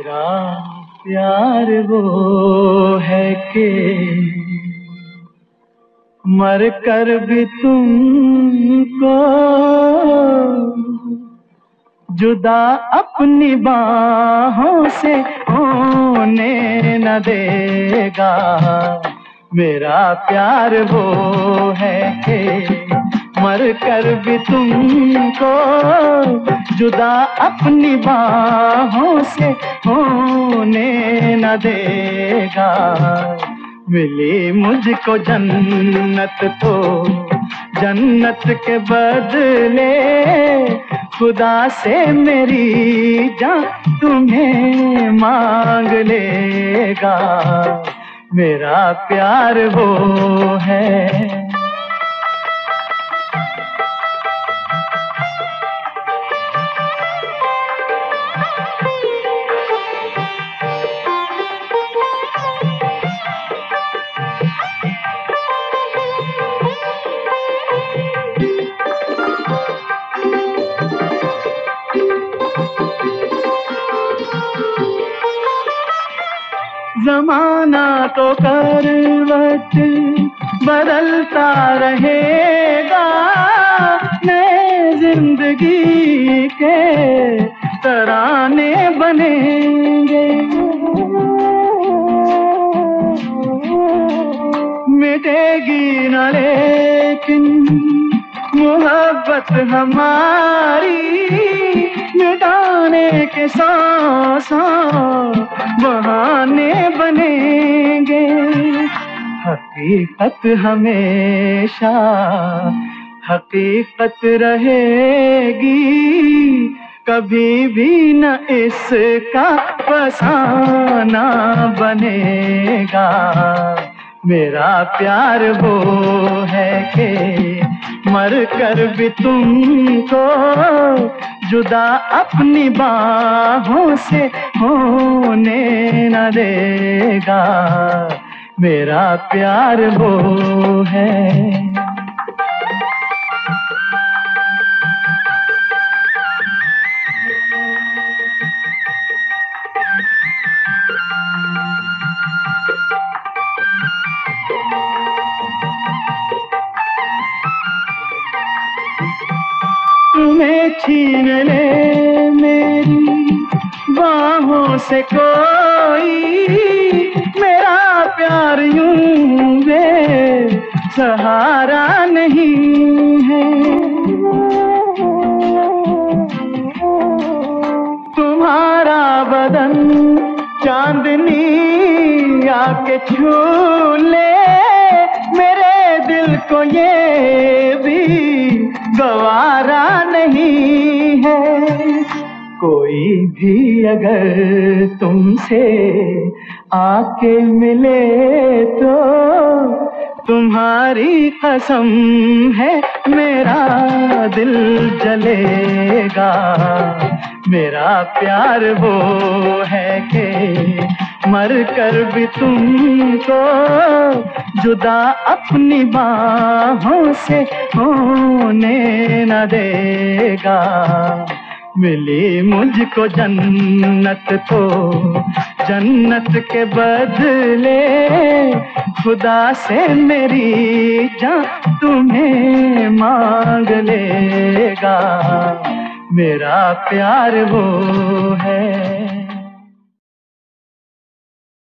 मेरा प्यार वो है कि मर कर भी तुमको जुदा अपनी बाहों से होने न देगा। मेरा प्यार वो है कि मर कर भी तुमको जुदा अपनी बाहों से होने न देगा। मिली मुझको जन्नत तो जन्नत के बदले खुदा से मेरी जान तुम्हें मांग लेगा। मेरा प्यार वो है। ज़माना तो करवट बदलता रहेगा, नए जिंदगी के तराने बनेंगे। मिटेगी न लेकिन मोहब्बत हमारी, मिटाने के साथ बहाने बनेंगे। हकीकत हमेशा हकीकत रहेगी, कभी भी न इसका फसाना बनेगा। मेरा प्यार वो है कि मर कर भी तुमको जुदा अपनी बाहों से होने न देगा। मेरा प्यार वो है। तुम्हें छीन ले मेरी बाहों से कोई, मेरा प्यार यूं वे सहारा नहीं है। तुम्हारा बदन चांदनी आके छू ले, मेरे दिल को ये भी गवारा नहीं है। कोई भी अगर तुमसे आके मिले तो तुम्हारी कसम है मेरा दिल जलेगा। मेरा प्यार वो है कि मर कर भी तुमको जुदा अपनी बाहों से होने न देगा। मिली मुझको जन्नत तो जन्नत के बदले खुदा से मेरी जान तुम्हें मांग लेगा। मेरा प्यार वो है।